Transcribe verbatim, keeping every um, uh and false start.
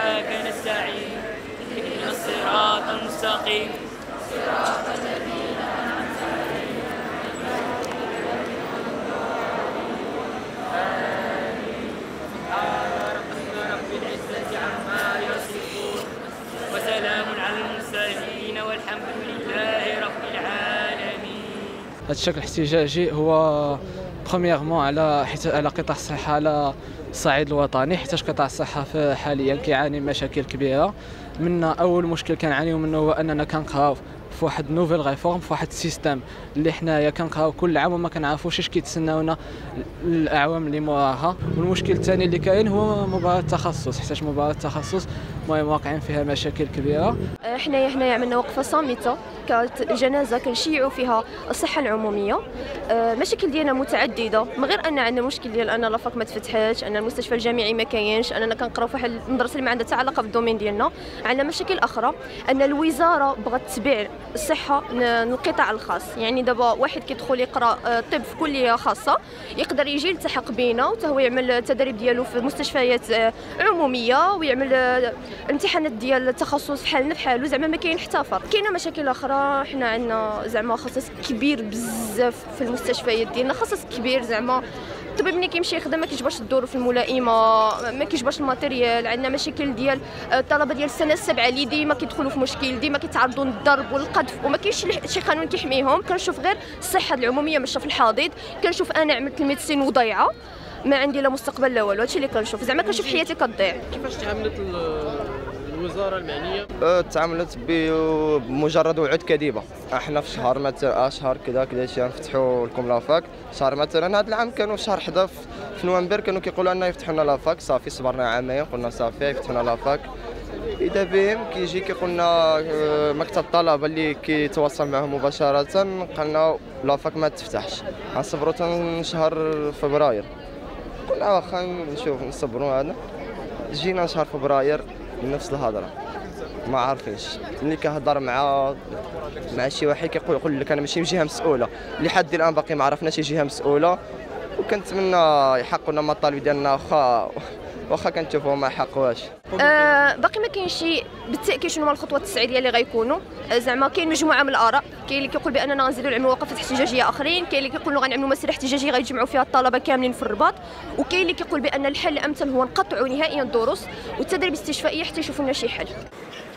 وإياك نستعين اهدنا الصراط المستقيم صراط الذين أنعمت عليهم آمين. سبحان ربك رب العزة عما يصفون وسلام على المرسلين والحمد لله رب العالمين. هذا الشكل الاحتجاجي هو برومييرمون على حيت على قطاع الصحة على الصعيد الوطني، حيت قطاع الصحة حاليا كيعاني من مشاكل كبيرة. منا أول مشكل كنعانيو منه هو أننا كنقراو في واحد نوفيل ريفورم، في واحد السيستم اللي حنايا كنقراو كل عام وما كنعرفوش اش كيتسناونا الاعوام اللي موراها. والمشكل الثاني اللي كاين هو مباراة التخصص، حيت مباراة التخصص المهم واقعين فيها مشاكل كبيرة. حنايا حنايا عملنا وقفة صامتة كالجنازة كنشيعوا فيها الصحة العمومية. مشاكل ديالنا متعددة، من غير ان عندنا مشكل ديال ان لافاك ما تفتحاتش، ان المستشفى الجامعي ما كاينش، اننا كنقراو في واحد المدرسة اللي ما عندها حتى علاقة بالدومين ديالنا. عندنا مشاكل اخرى، ان الوزارة بغات تبيع الصحة للقطاع الخاص. يعني دابا واحد كيدخل يقرا طب في كلية خاصة يقدر يجي يلتحق بينا وتا هو يعمل التدريب ديالو في مستشفيات عمومية ويعمل الامتحانات ديال التخصص بحالنا بحالو، زعما ما كاين حتى فرق. كاينه مشاكل اخرى، حنا عندنا زعما خصص كبير بزاف في المستشفيات ديالنا، خصص كبير زعما الطبيب ملي كيمشي يخدم ما كيجبرش الظروف الملائمه، ما كيجبرش الماتيريال. عندنا مشاكل ديال الطلبه ديال السنه السابعه اللي ديما كيدخلوا في مشكل، ديما كيتعرضوا للضرب والقذف وما كاينش شي قانون كيحميهم. كنشوف غير الصحه العموميه ماشيه في الحضيض. كنشوف انا عملت الميديسين وضيعه، ما عندي لا مستقبل لا والو. هادشي اللي كنشوف، زعما كنشوف حياتي كتضيع. كيفاش تعاملت الوزاره المعنيه؟ تعاملت بمجرد وعود كاذبه. احنا في شهر مثلا شهر كذا كذا شي نفتحوا لكم لافاك. شهر مثلا هذا العام كانوا في شهر حدا في نوفمبر كانوا كيقولوا لنا يفتحوا لنا لافاك. صافي صبرنا عامين قلنا صافي يفتحوا لنا لافاك. اذا بهم كيجي كيقول لنا مكتب الطلبه اللي كيتواصل معهم مباشره قال لنا لافاك ما تفتحش، غنصبروا حتى شهر فبراير. قلنا واخا نشوف نصبروا. هذا جينا شهر فبراير نفس الهضره، ما عارفينش. ملي كنهضر مع مع شي واحد كيقول يقول لك انا ماشي من جهه مسؤوله، لحد الان باقي ما عرفناش شي جهه مسؤوله. وكنتمنى يحققوا لنا المطالب ديالنا، واخا واخا كنشوفوا ما حقوهاش. أه باقي ما كاينش بالتاكيد شنو هما الخطوات التسعيريه اللي غيكونوا. زعما كاين مجموعه من الاراء، كاين اللي كيقول باننا غنزيدوا نعملوا وقفات احتجاجيه اخرين، كاين اللي كيقولوا غنعملوا مسيره احتجاجيه غيجمعوا فيها الطلبه كاملين في الرباط، وكاين اللي كيقول بان الحل الامثل هو نقطعوا نهائيا الدروس والتدريب الاستشفائي حتى يشوفوا لنا شي حل.